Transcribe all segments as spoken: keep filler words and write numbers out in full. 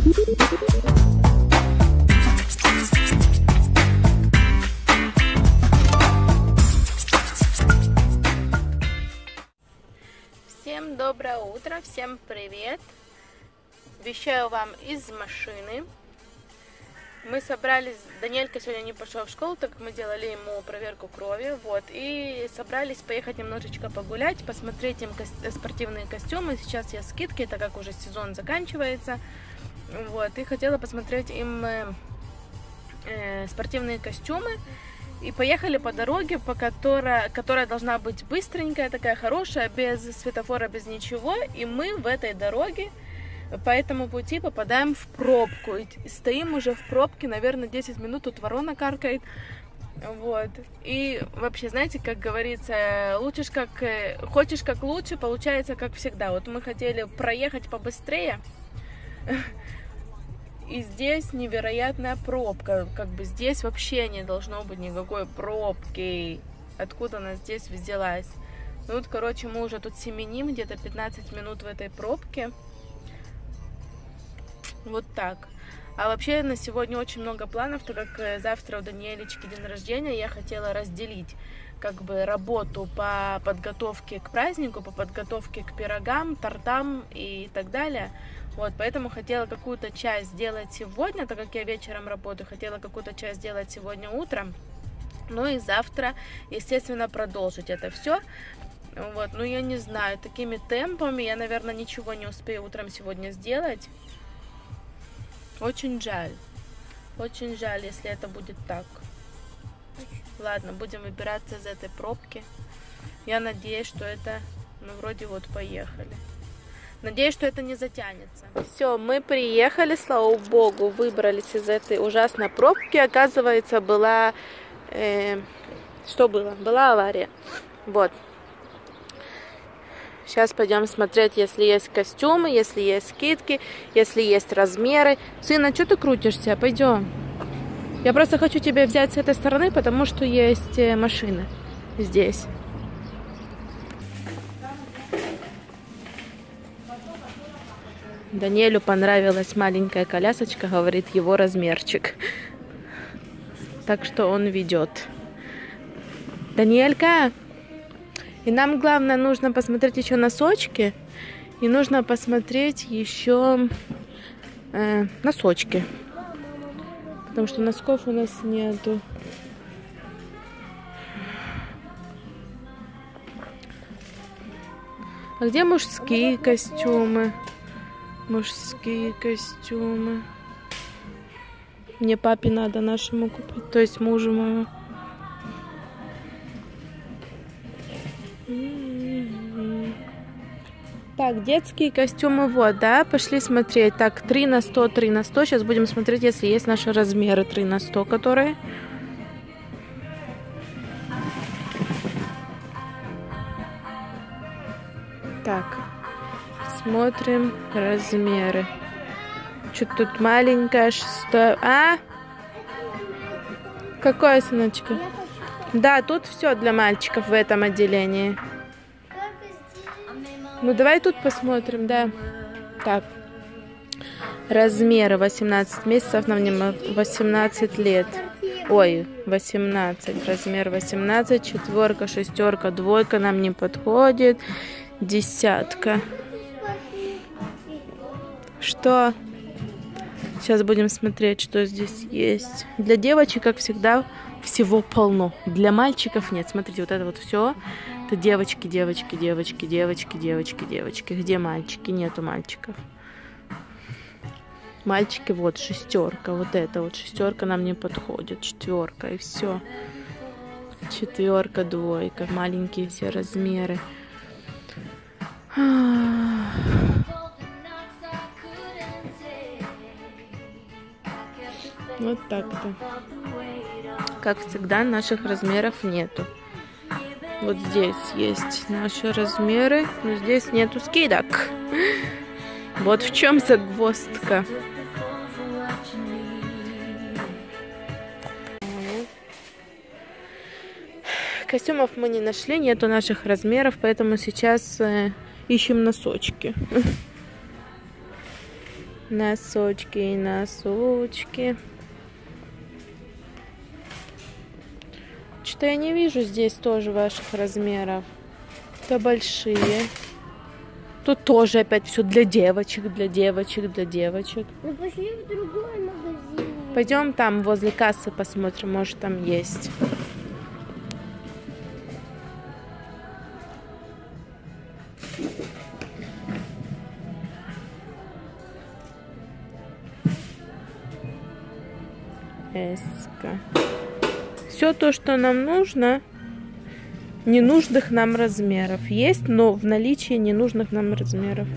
Всем доброе утро, всем привет! Вещаю вам из машины. Мы собрались, Даниэлька сегодня не пошел в школу, так как мы делали ему проверку крови, вот, и собрались поехать немножечко погулять, посмотреть им ко- спортивные костюмы. Сейчас есть скидки, так как уже сезон заканчивается, вот, и хотела посмотреть им э, э, спортивные костюмы. И поехали по дороге, по которой, которая должна быть быстренькая, такая хорошая, без светофора, без ничего. И мы в этой дороге по этому пути попадаем в пробку. И стоим уже в пробке, наверное, десять минут, тут ворона каркает. Вот. И вообще, знаете, как говорится, лучше как, хочешь как лучше, получается как всегда. Вот мы хотели проехать побыстрее. И здесь невероятная пробка. Как бы здесь вообще не должно быть никакой пробки. Откуда она здесь взялась? Ну вот, короче, мы уже тут семеним, где-то пятнадцать минут в этой пробке. Вот так. А вообще на сегодня очень много планов, так как завтра у Даниэлечки день рождения. Я хотела разделить как бы работу по подготовке к празднику, по подготовке к пирогам, тортам и так далее. Вот, поэтому хотела какую-то часть сделать сегодня, так как я вечером работаю, хотела какую-то часть сделать сегодня утром. Ну и завтра, естественно, продолжить это все. Вот, ну я не знаю, такими темпами я, наверное, ничего не успею утром сегодня сделать. Очень жаль. Очень жаль, если это будет так. Ладно, будем выбираться из этой пробки. Я надеюсь, что это, ну, вроде вот поехали. Надеюсь, что это не затянется. Все, мы приехали, слава богу, выбрались из этой ужасной пробки. Оказывается, была... Э, что было? Была авария. Вот. Сейчас пойдем смотреть, если есть костюмы, если есть скидки, если есть размеры. Сына, что ты крутишься? Пойдем. Я просто хочу тебя взять с этой стороны, потому что есть машины здесь. Даниэлю понравилась маленькая колясочка, говорит, его размерчик. Так что он ведет. Даниэлька! И нам, главное, нужно посмотреть еще носочки. И нужно посмотреть еще э, носочки. Потому что носков у нас нету. А где мужские костюмы? Мужские костюмы. Мне папе надо нашему купить. То есть мужу моему. Так, детские костюмы, вот, да, пошли смотреть. Так, три на сто, три на сто. Сейчас будем смотреть, если есть наши размеры три на сто, которые. Так, смотрим размеры. Что-то тут маленькая, шестая. А? Какое, сыночка? Да, тут все для мальчиков в этом отделении. Ну, давай тут посмотрим, да. Так. Размеры восемнадцать месяцев, нам не восемнадцать лет. Ой, восемнадцать. Размер восемнадцать. Четверка, шестерка, двойка нам не подходит. Десятка. Что? Сейчас будем смотреть, что здесь есть. Для девочек, как всегда, всего полно. Для мальчиков нет. Смотрите, вот это вот все. Это девочки, девочки, девочки, девочки, девочки, девочки. Где мальчики? Нету мальчиков. Мальчики, вот шестерка. Вот это вот шестерка нам не подходит. Четверка и все. Четверка, двойка. Маленькие все размеры. Вот так-то. Как всегда, наших размеров нету. Вот здесь есть наши размеры, но здесь нету скидок. Вот в чем загвоздка. Костюмов мы не нашли, нету наших размеров, поэтому сейчас э, ищем носочки. Носочки, носочки. Что-то я не вижу здесь тоже ваших размеров. Это большие. Тут тоже опять все для девочек, для девочек, для девочек. Ну пошли в другой магазин. Пойдем там возле кассы посмотрим, может там есть. Эска. Все то, что нам нужно, ненужных нам размеров есть, но в наличии ненужных нам размеров.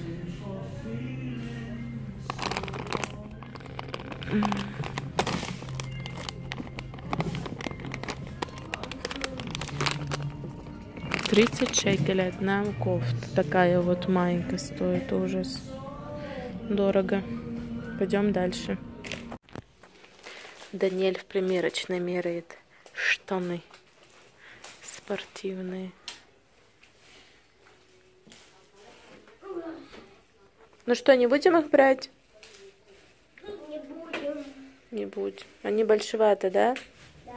тридцать шекелей одна кофта. Такая вот майка стоит, ужас. Дорого. Пойдем дальше. Даниэль в примерочной меряет штаны спортивные. Ну что, не будем их брать? Не будем. Не будем. Они большеваты, да? Да.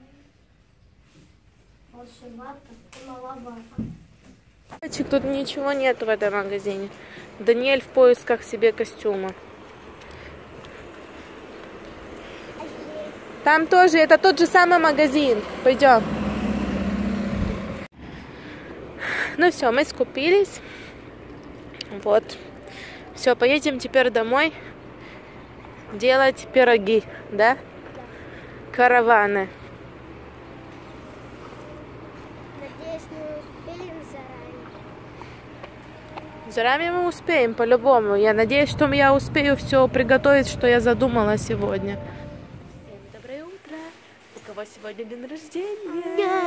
Большевато и маловато. Тут ничего нет в этом магазине. Даниэль в поисках себе костюма. Там тоже, это тот же самый магазин. Пойдем. Ну все, мы скупились. Вот. Все, поедем теперь домой делать пироги, да? Караваны. Надеюсь, мы успеем заранее. Заранее мы успеем, по-любому. Я надеюсь, что я успею все приготовить, что я задумала сегодня. Доброе утро! У кого сегодня день рождения?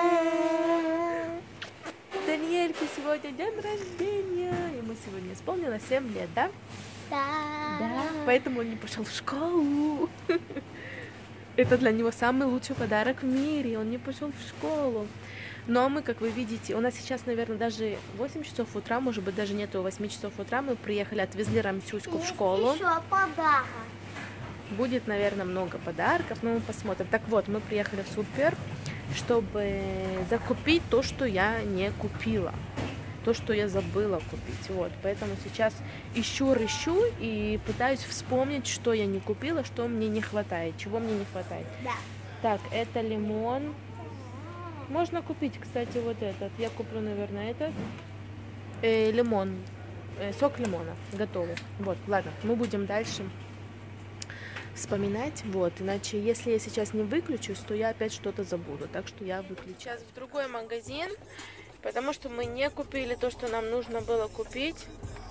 Даниэльке сегодня день рождения. Ему сегодня исполнилось семь лет, да? Да. Да. Поэтому он не пошел в школу. Это для него самый лучший подарок в мире. Он не пошел в школу. Но мы, как вы видите, у нас сейчас, наверное, даже восемь часов утра, может быть, даже нету восьми часов утра. Мы приехали, отвезли Рамсюську в школу. Еще подарок. Будет, наверное, много подарков, но мы посмотрим. Так вот, мы приехали в супер, чтобы закупить то, что я не купила. То, что я забыла купить. Вот, поэтому сейчас ищу, рыщу и пытаюсь вспомнить, что я не купила, что мне не хватает, чего мне не хватает. Да. Так, это лимон. Можно купить, кстати, вот этот. Я куплю, наверное, этот. Э, лимон. Э, сок лимона. Готовый. Вот, ладно, мы будем дальше вспоминать. Вот, иначе, если я сейчас не выключусь, то я опять что-то забуду. Так что я выключу. Сейчас в другой магазин, потому что мы не купили то, что нам нужно было купить.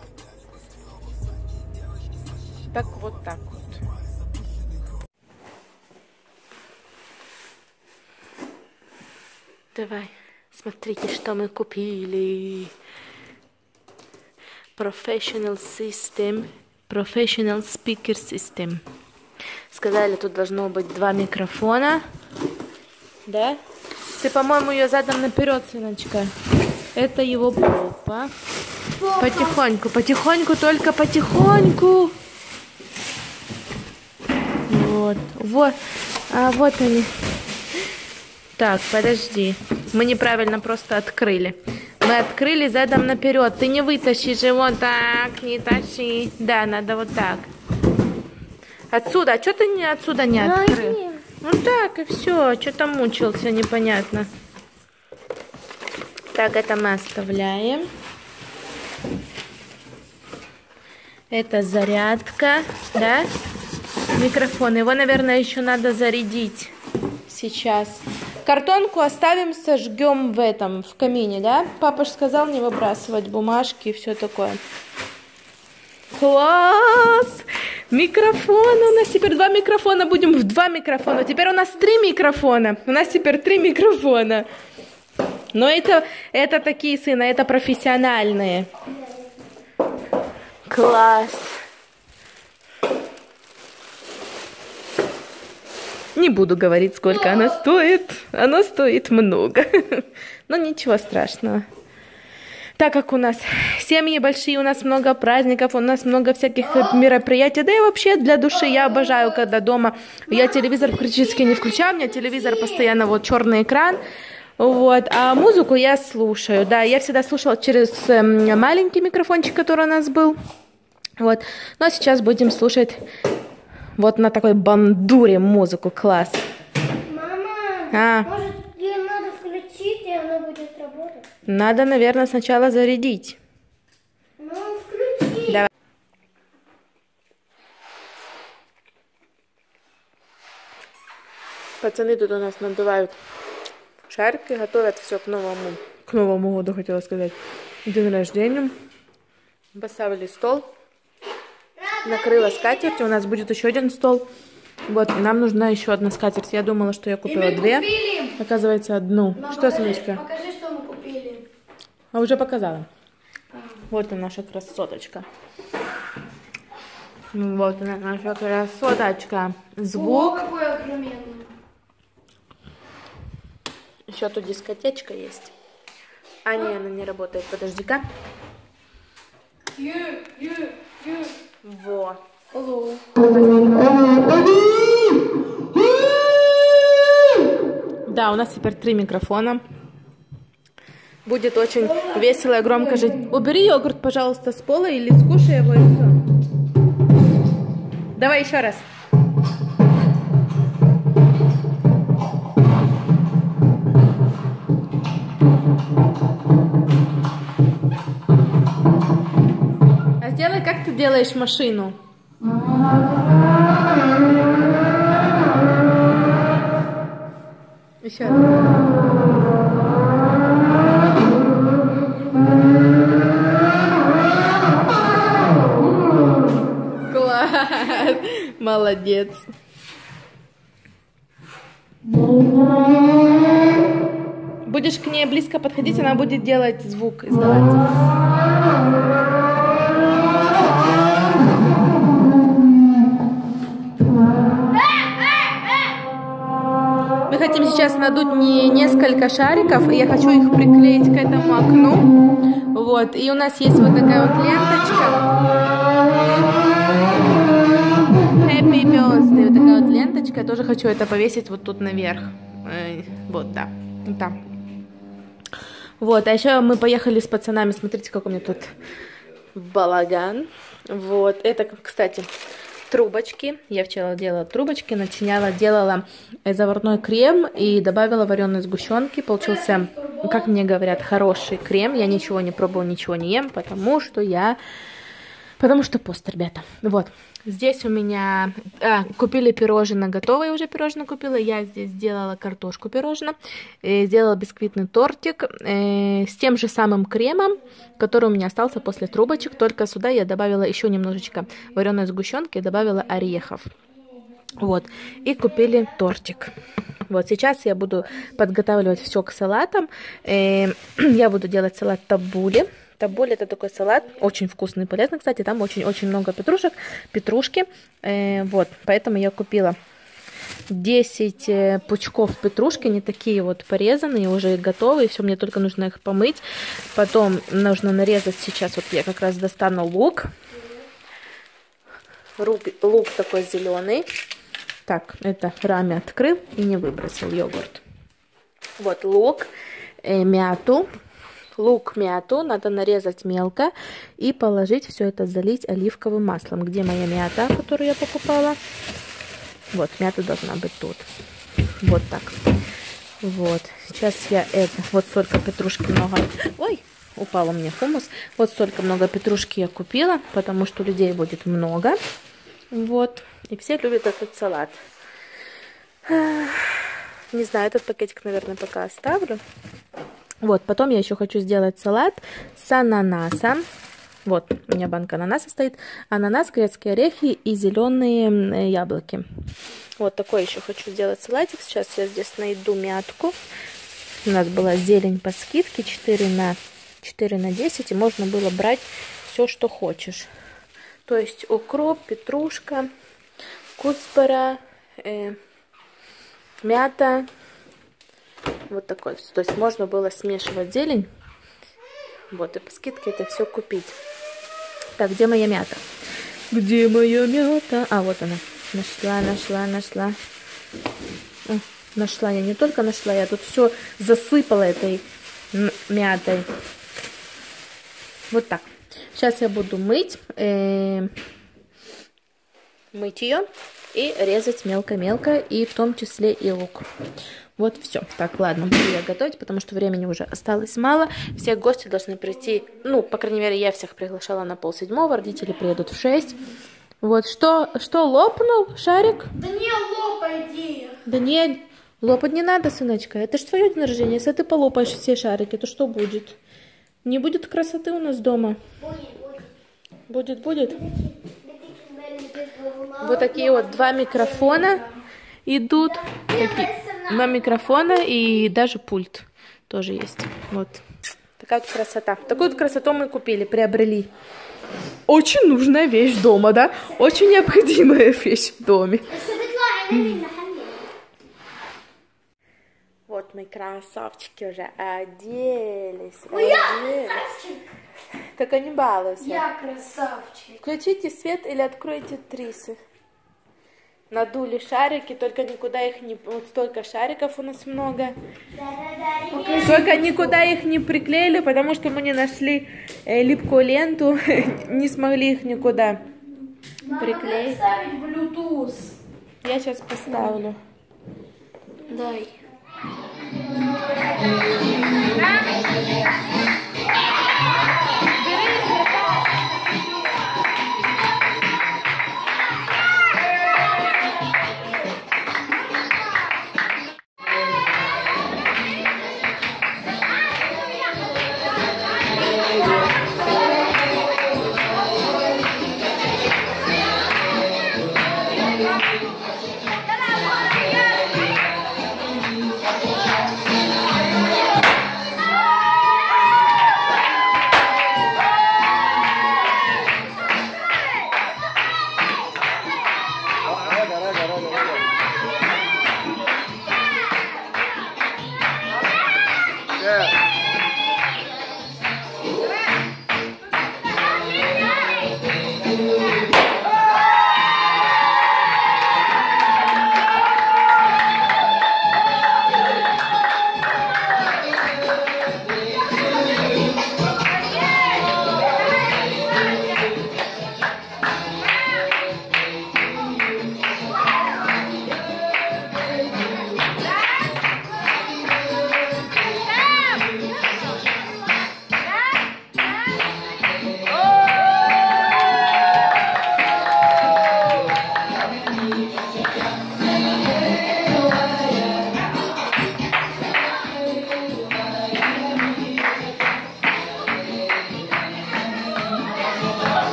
Так вот так вот. Давай, смотрите, что мы купили. Professional System, Professional Speaker System. Сказали, тут должно быть два микрофона. Да? Ты, по-моему, ее задом наперед, сыночка. Это его попа. Попа. Потихоньку, потихоньку, только потихоньку. Вот, вот, а вот они. Так, подожди. Мы неправильно просто открыли. Мы открыли задом наперед. Ты не вытащишь его так, не тащи. Да, надо вот так. Отсюда. А что ты не отсюда не открыл? Ну так и все. Что там мучился, непонятно. Так, это мы оставляем. Это зарядка, да? Микрофон. Его, наверное, еще надо зарядить сейчас. Картонку оставим, сожгем в этом, в камине, да? Папа же сказал не выбрасывать бумажки и все такое. Класс! Микрофон! У нас теперь два микрофона, будем в два микрофона. Теперь у нас три микрофона. У нас теперь три микрофона. Но это, это такие, сына, это профессиональные. Класс! Не буду говорить, сколько она стоит. Она стоит много. Но ничего страшного. Так как у нас семьи большие, у нас много праздников, у нас много всяких мероприятий, да и вообще для души я обожаю, когда дома я телевизор практически не включаю, у меня телевизор постоянно вот черный экран, вот, а музыку я слушаю, да, я всегда слушала через маленький микрофончик, который у нас был, вот, но сейчас будем слушать вот на такой бандуре музыку, класс. Мама, а. может, ее надо включить, и она будет работать? Надо, наверное, сначала зарядить. Ну, включи. Давай. Пацаны тут у нас надувают шарики, готовят все к новому, к новому году, хотела сказать, день рождения. Поставили стол, накрыла скатерть, у нас будет еще один стол. Вот, и нам нужна еще одна скатерть. Я думала, что я купила две. Купили. Оказывается, одну. Мам, что, покажи, Сонечка? Покажи, что мы купили. А уже показала. А. Вот она, наша красоточка. Вот она, наша красоточка. Звук. О, какой огроменный. Еще тут дискотечка есть. А, не, она не работает. Подожди-ка. Вот. Да, у нас теперь три микрофона. Будет очень весело и громко жить. Убери йогурт, пожалуйста, с пола или скушай его и все. Давай еще раз. А сделай, как ты делаешь машину. Еще раз. Класс! Молодец! Будешь к ней близко подходить, она будет делать звук, издавать. Мы хотим сейчас надуть не несколько шариков, и я хочу их приклеить к этому окну. Вот, и у нас есть вот такая вот ленточка. Happy birthday, вот такая вот ленточка. Я тоже хочу это повесить вот тут наверх. Вот, да, там. Вот, а еще мы поехали с пацанами, смотрите, как у меня тут балаган. Вот, это, кстати, трубочки. Я вчера делала трубочки, начиняла, делала заварной крем и добавила вареной сгущенки. Получился, как мне говорят, хороший крем. Я ничего не пробовала, ничего не ем, потому что я... Потому что пост, ребята. Вот. Здесь у меня... А, купили пирожное, готовое уже пирожное купила. Я здесь сделала картошку пирожное. Э, сделала бисквитный тортик э, с тем же самым кремом, который у меня остался после трубочек. Только сюда я добавила еще немножечко вареной сгущенки и добавила орехов. Вот. И купили тортик. Вот. Сейчас я буду подготавливать все к салатам. Э, я буду делать салат табули. Табуле — это такой салат, очень вкусный и полезный, кстати, там очень-очень много петрушек, петрушки, э, вот, поэтому я купила десять э, пучков петрушки, не такие вот порезанные, уже готовые, все, мне только нужно их помыть, потом нужно нарезать сейчас, вот я как раз достану лук, лук, лук такой зеленый, так, это Рами открыл и не выбросил йогурт, вот лук, э, мяту, лук, мяту надо нарезать мелко и положить все это, залить оливковым маслом. Где моя мята, которую я покупала? Вот, мята должна быть тут. Вот так. Вот. Сейчас я это... Вот столько петрушки много... Ой, упал у меня хумус. Вот столько много петрушки я купила, потому что людей будет много. Вот. И все любят этот салат. Не знаю, этот пакетик, наверное, пока оставлю. Вот, потом я еще хочу сделать салат с ананасом. Вот, у меня банка ананаса стоит. Ананас, грецкие орехи и зеленые яблоки. Вот такой еще хочу сделать салатик. Сейчас я здесь найду мятку. У нас была зелень по скидке четыре на десять. И можно было брать все, что хочешь. То есть укроп, петрушка, куспара, э, мята. Вот такой. То есть можно было смешивать зелень. Вот, и по скидке это все купить. Так, где моя мята? Где моя мята? А, вот она. Нашла, нашла, нашла. О, нашла. Я не только нашла, я тут все засыпала этой мятой. Вот так. Сейчас я буду мыть. Э, мыть ее и резать мелко-мелко, и в том числе и лук. Вот все. Так, ладно, буду я готовить, потому что времени уже осталось мало. Все гости должны прийти, ну, по крайней мере, я всех приглашала на полседьмого, родители приедут в шесть. Вот, что, что лопнул шарик? Да не лопай, Даниэль, лопать не надо, сыночка. Это ж твое день рождения. Если ты полопаешь все шарики, то что будет? Не будет красоты у нас дома? Будет, будет. Будет, будет. Вот такие вот два микрофона идут. Такие, два микрофона и даже пульт тоже есть. Вот. Такая вот красота. Такую вот красоту мы купили, приобрели. Очень нужная вещь дома, да? Очень необходимая вещь в доме. Вот мы красавчики уже оделись. Ой, я оделись. красавчик. Только не балуйся. Я красавчик. Включите свет или откройте трисы. Надули шарики, только никуда их не... Вот столько шариков у нас много. Только никуда их не приклеили, потому что мы не нашли э, липкую ленту. Не смогли их никуда приклеить. Надо поставить Bluetooth. Я сейчас поставлю. Дай.